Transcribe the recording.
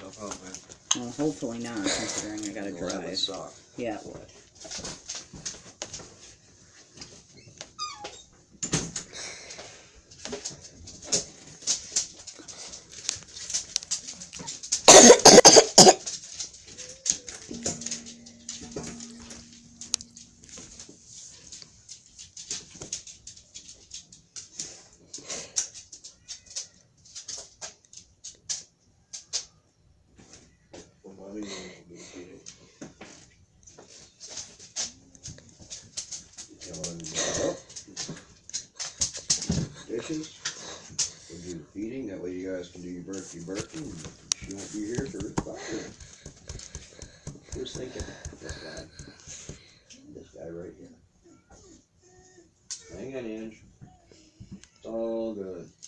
Oh, man. Well, hopefully not, considering I gotta Well, that would drive. suck. Yeah, it would. Dishes. We'll do the feeding. That way you guys can do your birthday, and she won't be here for his birthday. Who's thinking? This guy. This guy right here. Hang on, Ange. It's all good.